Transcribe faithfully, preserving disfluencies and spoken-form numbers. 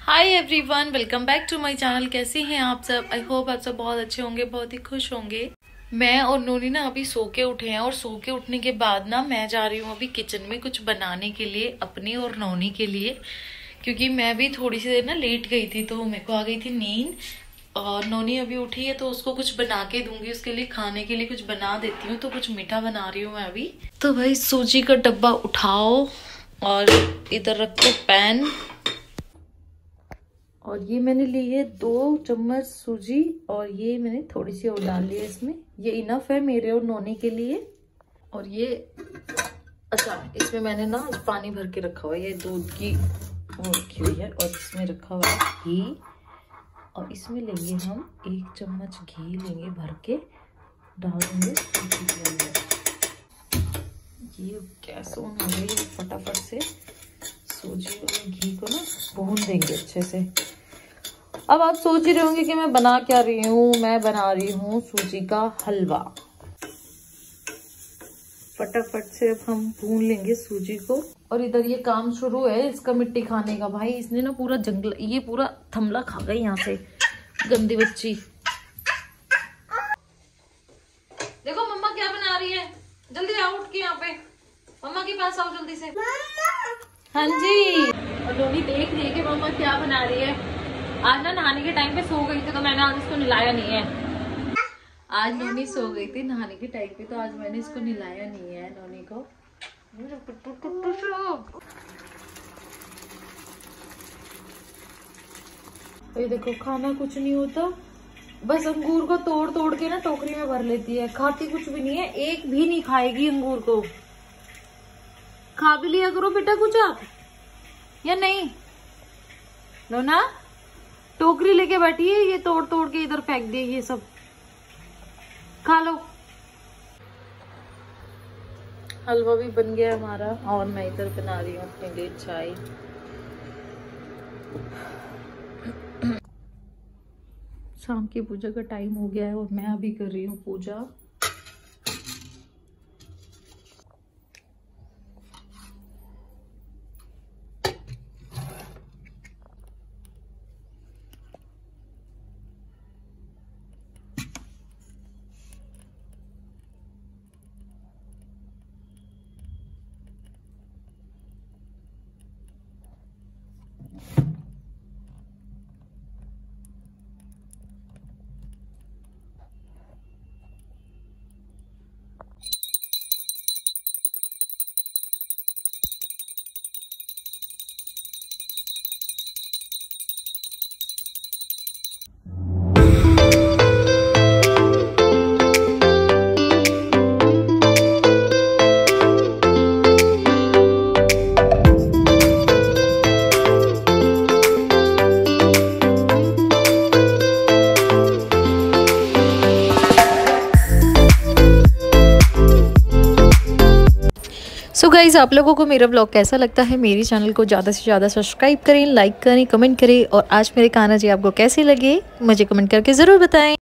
Hi everyone, welcome back to my channel. कैसे हैं आप सब? आई होप आप सब बहुत अच्छे होंगे, बहुत ही खुश होंगे। मैं और नोनी ना अभी सो के उठे हैं और सो के उठने के बाद ना मैं जा रही हूँ अभी किचन में कुछ बनाने के लिए अपनी और नोनी के लिए, क्योंकि मैं भी थोड़ी सी देर ना लेट गई थी तो मेरे को आ गई थी नींद। और नोनी अभी उठी है तो उसको कुछ बना के दूंगी, उसके लिए खाने के लिए कुछ बना देती हूँ। तो कुछ मीठा बना रही हूँ मैं अभी। तो भाई सूजी का डब्बा उठाओ और इधर रखो पैन, और ये मैंने ली है दो चम्मच सूजी और ये मैंने थोड़ी सी और डाल ली है इसमें। ये इनफ है मेरे और नोनी के लिए। और ये अच्छा, इसमें मैंने ना पानी भर के रखा हुआ है, ये दूध की वो रखी हुई है और इसमें रखा हुआ है घी। और इसमें लेंगे हम एक चम्मच घी लेंगे भर के, डाल देंगे सूजी के अंदर। ये गैस ऑन हो गई है, फटाफट से सूजी और घी को ना भून देंगे अच्छे से। अब आप सोच ही रहे होंगे कि मैं बना क्या रही हूँ। मैं बना रही हूँ सूजी का हलवा। फटाफट से अब हम भून लेंगे सूजी को। और इधर ये काम शुरू है इसका मिट्टी खाने का। भाई इसने ना पूरा जंगल, ये पूरा थमला खा गई यहाँ से, गंदी बच्ची। देखो मम्मा क्या बना रही है, जल्दी आओ उठ के यहाँ पे, मम्मा के पास आओ जल्दी से। हाँ जी। और लोनी देख रही है कि मम्मा क्या बना रही है। आज ना नहाने के टाइम पे सो गई थी तो मैंने आज इसको नहलाया नहीं है। आज नोनी सो गई थी नहाने के टाइम पे तो आज मैंने इसको नहलाया नहीं है नोनी को। ये देखो, खाना कुछ नहीं होता, बस अंगूर को तोड़ तोड़ के ना टोकरी में भर लेती है। खाती कुछ भी नहीं है, एक भी नहीं खाएगी अंगूर को। खा भी लिया करो बेटा कुछ आप, या नहीं? लो ना, टोकरी लेके बैठी है, ये तोड़ तोड़ के इधर फेंक दिए ये सब। खा लो। हलवा भी बन गया हमारा और मैं इधर बना रही हूँ अपने लिए चाय। शाम की पूजा का टाइम हो गया है और मैं अभी कर रही हूँ पूजा। सो गाइज, आप लोगों को मेरा ब्लॉग कैसा लगता है? मेरी चैनल को ज़्यादा से ज़्यादा सब्सक्राइब करें, लाइक करें, कमेंट करें। और आज मेरे खाना जी आपको कैसे लगे मुझे कमेंट करके ज़रूर बताएं।